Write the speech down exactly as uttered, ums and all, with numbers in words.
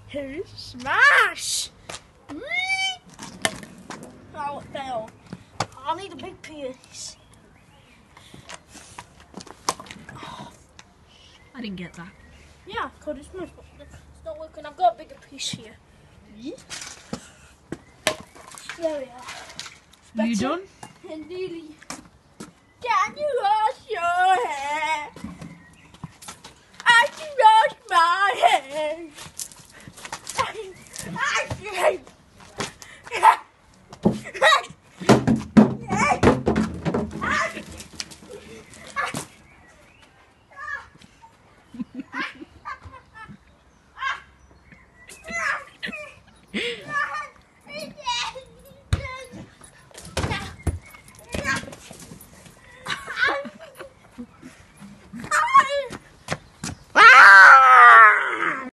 Here's smash! Oh, it fell. I need a big piece. I didn't get that. Yeah, because it's, my, it's not working. I've got a bigger piece here. There we are. You done? And nearly. Can you wash your hair? I can wash my hair. I, I can.